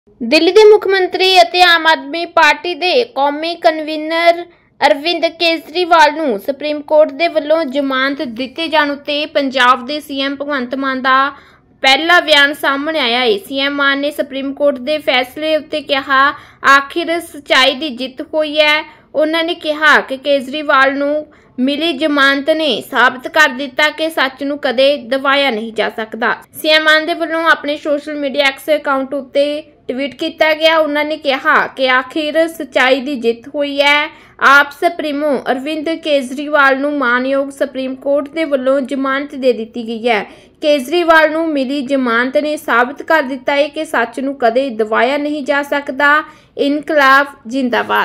ਦਿੱਲੀ ਦੇ ਮੁੱਖ ਮੰਤਰੀ ਅਤੇ ਆਮ ਆਦਮੀ ਪਾਰਟੀ ਦੇ ਕੌਮੀ ਕਨਵੀਨਰ ਅਰਵਿੰਦ ਕੇਜਰੀਵਾਲ ਨੂੰ ਸੁਪਰੀਮ ਕੋਰਟ ਦੇ ਵੱਲੋਂ ਜ਼ਮਾਨਤ ਦਿੱਤੇ ਜਾਣ ਉੱਤੇ ਪੰਜਾਬ ਦੇ ਸੀਐਮ ਭਗਵੰਤ ਮਾਨ ਦਾ ਪਹਿਲਾ ਬਿਆਨ ਸਾਹਮਣੇ ਆਇਆ ਹੈ। ਸੀਐਮ ਮਾਨ ਨੇ ਸੁਪਰੀਮ ਕੋਰਟ ਦੇ ਫੈਸਲੇ ਉੱਤੇ ਕਿਹਾ, ਆਖਿਰ ਸੱਚਾਈ ਦੀ ਜਿੱਤ ਹੋਈ ਹੈ। ਉਹਨਾਂ ਨੇ ਕਿਹਾ ਕਿ ਕੇਜਰੀਵਾਲ ਨੂੰ ਮਿਲੀ ਜ਼ਮਾਨਤ ਨੇ ਸਾਬਤ ਕਰ ਦਿੱਤਾ ਕਿ ਸੱਚ ਨੂੰ ਕਦੇ ਦਬਾਇਆ ਨਹੀਂ ਜਾ ਸਕਦਾ। ਸੀਐਮ ਮਾਨ ਦੇ ਵੱਲੋਂ ਆਪਣੇ ਸੋਸ਼ਲ ਮੀਡੀਆ ਐਕਸ ਅਕਾਊਂਟ ਉੱਤੇ ਟਵੀਟ ਕੀਤਾ ਗਿਆ। ਉਹਨਾਂ ਨੇ ਕਿਹਾ ਕਿ ਆਖਿਰ ਸੱਚਾਈ ਦੀ ਜਿੱਤ ਹੋਈ ਹੈ। ਆਪ ਸੁਪਰੀਮੋ ਅਰਵਿੰਦ ਕੇਜਰੀਵਾਲ ਨੂੰ ਮਾਨਯੋਗ ਸੁਪਰੀਮ ਕੋਰਟ ਦੇ ਵੱਲੋਂ ਜ਼ਮਾਨਤ ਦੇ ਦਿੱਤੀ ਗਈ ਹੈ। ਕੇਜਰੀਵਾਲ ਨੂੰ ਮਿਲੀ ਜ਼ਮਾਨਤ ਨੇ ਸਾਬਤ ਕਰ ਦਿੱਤਾ ਹੈ ਕਿ ਸੱਚ ਨੂੰ ਕਦੇ ਦਬਾਇਆ ਨਹੀਂ ਜਾ ਸਕਦਾ। ਇਨਕਲਾਬ ਜਿੰਦਾਬਾਦ।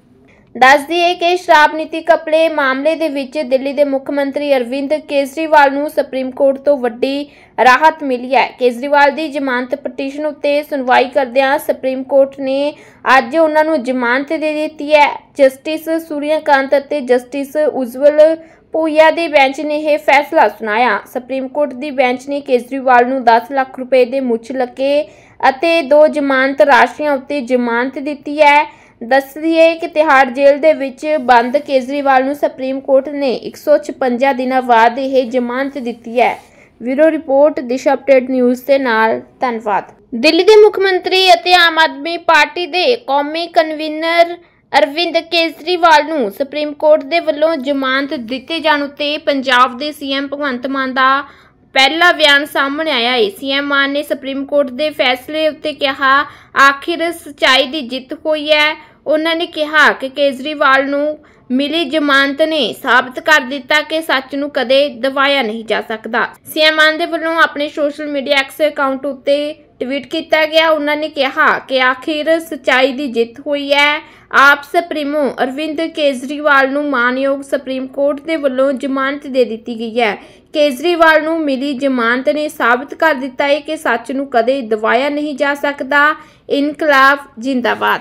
ਦੱਸ ਦਈਏ ਕਿ ਸ਼ਰਾਬ ਨੀਤੀ ਘਪਲੇ ਮਾਮਲੇ ਦੇ ਵਿੱਚ ਦਿੱਲੀ ਦੇ ਮੁੱਖ ਮੰਤਰੀ ਅਰਵਿੰਦ ਕੇਜਰੀਵਾਲ ਨੂੰ ਸੁਪਰੀਮ ਕੋਰਟ ਤੋਂ ਵੱਡੀ ਰਾਹਤ ਮਿਲੀ ਹੈ। ਕੇਜਰੀਵਾਲ ਦੀ ਜ਼ਮਾਨਤ ਪਟੀਸ਼ਨ ਉੱਤੇ ਸੁਣਵਾਈ ਕਰਦਿਆਂ ਸੁਪਰੀਮ ਕੋਰਟ ਨੇ ਅੱਜ ਉਹਨਾਂ ਨੂੰ ਜ਼ਮਾਨਤ ਦੇ ਦਿੱਤੀ ਹੈ। ਜਸਟਿਸ ਸੂਰਿਆਕਾਂਤ ਅਤੇ ਜਸਟਿਸ ਉਜਵਲ ਪੂਇਆ ਦੀ ਬੈਂਚ ਨੇ ਇਹ ਫੈਸਲਾ ਸੁਣਾਇਆ। ਸੁਪਰੀਮ ਕੋਰਟ ਦੀ ਬੈਂਚ ਨੇ ਕੇਜਰੀਵਾਲ ਨੂੰ 10 ਲੱਖ ਰੁਪਏ ਦੇ ਮੁੱਚ ਲੱਕੇ ਅਤੇ 2 ਜ਼ਮਾਨਤ ਰਾਸ਼ੀਆਂ ਉੱਤੇ ਜ਼ਮਾਨਤ ਦਿੱਤੀ ਹੈ। ਦੱਸ ਦਈਏ ਕਿ ਤਿਹਾੜ ਜੇਲ੍ਹ ਦੇ ਵਿੱਚ ਬੰਦ ਕੇਜਰੀਵਾਲ ਨੂੰ ਸੁਪਰੀਮ ਕੋਰਟ ਨੇ 156 ਦਿਨਾਂ ਬਾਅਦ ਇਹ ਜ਼ਮਾਨਤ ਦਿੱਤੀ ਹੈ। Bureau report Disha update news ਦੇ ਨਾਲ ਧੰਨਵਾਦ। ਦਿੱਲੀ ਦੇ ਮੁੱਖ ਮੰਤਰੀ ਅਤੇ ਆਮ ਆਦਮੀ ਪਾਰਟੀ ਦੇ ਕੌਮੀ ਕਨਵੀਨਰ ਅਰਵਿੰਦ ਕੇਜਰੀਵਾਲ ਨੂੰ ਸੁਪਰੀਮ ਕੋਰਟ ਦੇ ਵੱਲੋਂ ਜ਼ਮਾਨਤ ਦਿੱਤੇ ਜਾਣ ਉੱਤੇ ਪੰਜਾਬ ਦੇ ਸੀਐਮ ਭਗਵੰਤ ਮਾਨ ਦਾ ਪਹਿਲਾ ਬਿਆਨ ਸਾਹਮਣੇ ਆਇਆ ਹੈ। ਸੀਐਮ ਮਾਨ ਨੇ ਸੁਪਰੀਮ ਕੋਰਟ ਦੇ ਫੈਸਲੇ ਉੱਤੇ ਕਿਹਾ, ਆਖਿਰ ਸੱਚਾਈ ਦੀ ਜਿੱਤ ਹੋਈ ਹੈ। ਉਹਨਾਂ ਨੇ ਕਿਹਾ ਕਿ ਕੇਜਰੀਵਾਲ ਨੂੰ ਮਿਲੀ ਜ਼ਮਾਨਤ ਨੇ ਸਾਬਤ ਕਰ ਦਿੱਤਾ ਕਿ ਸੱਚ ਨੂੰ ਕਦੇ ਦਬਾਇਆ ਨਹੀਂ ਜਾ ਸਕਦਾ। ਸੀਐਮ ਮਾਨ ਦੇ ਵੱਲੋਂ ਆਪਣੇ ਸੋਸ਼ਲ ਮੀਡੀਆ ਐਕਸ ਅਕਾਊਂਟ ਉੱਤੇ ਟਵੀਟ ਕੀਤਾ ਗਿਆ। ਉਹਨਾਂ ਨੇ ਕਿਹਾ ਕਿ ਆਖਿਰ ਸੱਚਾਈ ਦੀ ਜਿੱਤ ਹੋਈ ਹੈ। ਆਪ ਸੁਪਰੀਮੋ ਅਰਵਿੰਦ ਕੇਜਰੀਵਾਲ ਨੂੰ ਮਾਨਯੋਗ ਸੁਪਰੀਮ ਕੋਰਟ ਦੇ ਵੱਲੋਂ ਜ਼ਮਾਨਤ ਦੇ ਦਿੱਤੀ ਗਈ ਹੈ। ਕੇਜਰੀਵਾਲ ਨੂੰ ਮਿਲੀ ਜ਼ਮਾਨਤ ਨੇ ਸਾਬਤ ਕਰ ਦਿੱਤਾ ਹੈ ਕਿ ਸੱਚ ਨੂੰ ਕਦੇ ਦਬਾਇਆ ਨਹੀਂ ਜਾ ਸਕਦਾ। ਇਨਕਲਾਬ ਜਿੰਦਾਬਾਦ।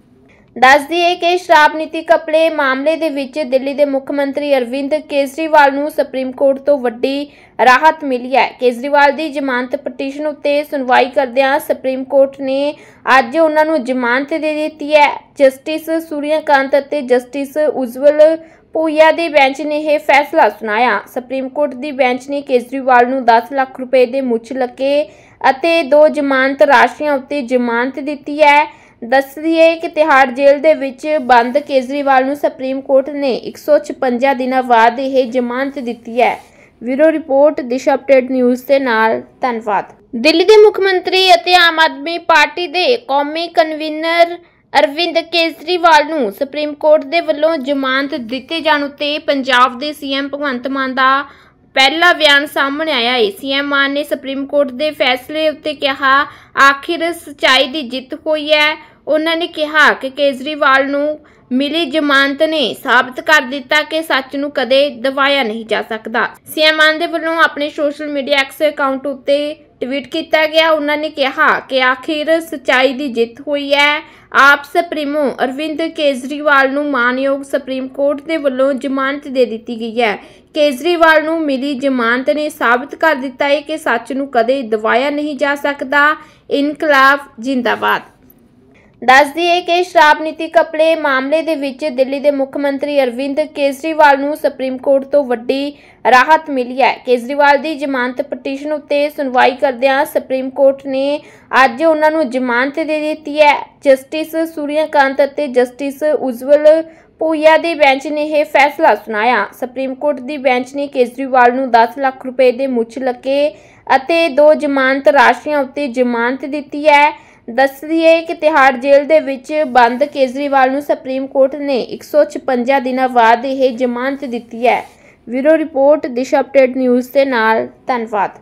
ਦੱਸ ਦਈਏ ਕਿ ਸ਼ਰਾਬ ਨੀਤੀ ਘਪਲੇ ਮਾਮਲੇ ਦੇ ਵਿੱਚ ਦਿੱਲੀ ਦੇ ਮੁੱਖ ਮੰਤਰੀ ਅਰਵਿੰਦ ਕੇਜਰੀਵਾਲ ਨੂੰ ਸੁਪਰੀਮ ਕੋਰਟ ਤੋਂ ਵੱਡੀ ਰਾਹਤ ਮਿਲੀ ਹੈ। ਕੇਜਰੀਵਾਲ ਦੀ ਜ਼ਮਾਨਤ ਪਟੀਸ਼ਨ ਉੱਤੇ ਸੁਣਵਾਈ ਕਰਦਿਆਂ ਸੁਪਰੀਮ ਕੋਰਟ ਨੇ ਅੱਜ ਉਹਨਾਂ ਨੂੰ ਜ਼ਮਾਨਤ ਦੇ ਦਿੱਤੀ ਹੈ। ਜਸਟਿਸ ਸੂਰਿਆਕਾਂਤ ਅਤੇ ਜਸਟਿਸ ਉਜਵਲ ਪੂਇਆ ਦੀ ਬੈਂਚ ਨੇ ਇਹ ਫੈਸਲਾ ਸੁਣਾਇਆ। ਸੁਪਰੀਮ ਕੋਰਟ ਦੀ ਬੈਂਚ ਨੇ ਕੇਜਰੀਵਾਲ ਨੂੰ 10 ਲੱਖ ਰੁਪਏ ਦੇ ਮੁੱਚ ਲੱਕੇ ਅਤੇ 2 ਜ਼ਮਾਨਤ ਰਾਸ਼ੀਆਂ ਉੱਤੇ ਜ਼ਮਾਨਤ ਦਿੱਤੀ ਹੈ। ਦੱਸ ਦਈਏ ਕਿ ਤਿਹਾੜ ਜੇਲ੍ਹ ਦੇ ਵਿੱਚ ਬੰਦ ਕੇਜਰੀਵਾਲ ਨੂੰ ਸੁਪਰੀਮ ਕੋਰਟ ਨੇ 156 ਦਿਨਾਂ ਬਾਅਦ ਇਹ ਜ਼ਮਾਨਤ ਦਿੱਤੀ ਹੈ। Bureau report Disha update news ਦੇ ਨਾਲ ਧੰਨਵਾਦ। ਦਿੱਲੀ ਦੇ ਮੁੱਖ ਮੰਤਰੀ ਅਤੇ ਆਮ ਆਦਮੀ ਪਾਰਟੀ ਦੇ ਕੌਮੀ ਕਨਵੀਨਰ ਅਰਵਿੰਦ ਕੇਜਰੀਵਾਲ ਨੂੰ ਸੁਪਰੀਮ ਕੋਰਟ ਦੇ ਵੱਲੋਂ ਜ਼ਮਾਨਤ ਦਿੱਤੇ ਜਾਣ ਉੱਤੇ ਪੰਜਾਬ ਦੇ ਸੀਐਮ ਭਗਵੰਤ ਮਾਨ ਦਾ ਪਹਿਲਾ ਬਿਆਨ ਸਾਹਮਣੇ ਆਇਆ ਹੈ। ਸੀਐਮ ਮਾਨ ਨੇ ਸੁਪਰੀਮ ਕੋਰਟ ਦੇ ਫੈਸਲੇ ਉੱਤੇ ਕਿਹਾ, ਆਖਿਰ ਸੱਚਾਈ ਦੀ ਜਿੱਤ ਹੋਈ ਹੈ। ਉਹਨਾਂ ਨੇ ਕਿਹਾ ਕਿ ਕੇਜਰੀਵਾਲ ਨੂੰ ਮਿਲੀ ਜ਼ਮਾਨਤ ਨੇ ਸਾਬਤ ਕਰ ਦਿੱਤਾ ਕਿ ਸੱਚ ਨੂੰ ਕਦੇ ਦਬਾਇਆ ਨਹੀਂ ਜਾ ਸਕਦਾ। ਸੀਐਮ ਮਾਨ ਦੇ ਵੱਲੋਂ ਆਪਣੇ ਸੋਸ਼ਲ ਮੀਡੀਆ ਐਕਸ ਅਕਾਊਂਟ ਉੱਤੇ ਟਵੀਟ ਕੀਤਾ ਗਿਆ। ਉਹਨਾਂ ਨੇ ਕਿਹਾ ਕਿ ਆਖਿਰ ਸੱਚਾਈ ਦੀ ਜਿੱਤ ਹੋਈ ਹੈ। ਆਪ ਸੁਪਰੀਮੋ ਅਰਵਿੰਦ ਕੇਜਰੀਵਾਲ ਨੂੰ ਮਾਨਯੋਗ ਸੁਪਰੀਮ ਕੋਰਟ ਦੇ ਵੱਲੋਂ ਜ਼ਮਾਨਤ ਦੇ ਦਿੱਤੀ ਗਈ ਹੈ। ਕੇਜਰੀਵਾਲ ਨੂੰ ਮਿਲੀ ਜ਼ਮਾਨਤ ਨੇ ਸਾਬਤ ਕਰ ਦਿੱਤਾ ਹੈ ਕਿ ਸੱਚ ਨੂੰ ਕਦੇ ਦਬਾਇਆ ਨਹੀਂ ਜਾ ਸਕਦਾ। ਇਨਕਲਾਬ ਜਿੰਦਾਬਾਦ। ਦੱਸ ਦਈਏ ਕਿ ਸ਼ਰਾਬ ਨੀਤੀ ਘਪਲੇ ਮਾਮਲੇ ਦੇ ਵਿੱਚ ਦਿੱਲੀ ਦੇ ਮੁੱਖ ਮੰਤਰੀ ਅਰਵਿੰਦ ਕੇਜਰੀਵਾਲ ਨੂੰ ਸੁਪਰੀਮ ਕੋਰਟ ਤੋਂ ਵੱਡੀ ਰਾਹਤ ਮਿਲੀ ਹੈ। ਕੇਜਰੀਵਾਲ ਦੀ ਜ਼ਮਾਨਤ ਪਟੀਸ਼ਨ ਉੱਤੇ ਸੁਣਵਾਈ ਕਰਦਿਆਂ ਸੁਪਰੀਮ ਕੋਰਟ ਨੇ ਅੱਜ ਉਹਨਾਂ ਨੂੰ ਜ਼ਮਾਨਤ ਦੇ ਦਿੱਤੀ ਹੈ। ਜਸਟਿਸ ਸੂਰਿਆਕਾਂਤ ਅਤੇ ਜਸਟਿਸ ਉਜਵਲ ਪੂਇਆ ਦੀ ਬੈਂਚ ਨੇ ਇਹ ਫੈਸਲਾ ਸੁਣਾਇਆ। ਸੁਪਰੀਮ ਕੋਰਟ ਦੀ ਬੈਂਚ ਨੇ ਕੇਜਰੀਵਾਲ ਨੂੰ 10 ਲੱਖ ਰੁਪਏ ਦੇ ਮੁੱਚ ਲੱਕੇ ਅਤੇ 2 ਜ਼ਮਾਨਤ ਰਾਸ਼ੀਆਂ ਉੱਤੇ ਜ਼ਮਾਨਤ ਦਿੱਤੀ ਹੈ। ਦੱਸ ਦਈਏ ਕਿ ਤਿਹਾੜ ਜੇਲ੍ਹ ਦੇ ਵਿੱਚ ਬੰਦ ਕੇਜਰੀਵਾਲ ਨੂੰ ਸੁਪਰੀਮ ਕੋਰਟ ਨੇ 156 ਦਿਨਾਂ ਬਾਅਦ ਇਹ ਜ਼ਮਾਨਤ ਦਿੱਤੀ ਹੈ। Bureau report Disha update news ਦੇ ਨਾਲ ਧੰਨਵਾਦ।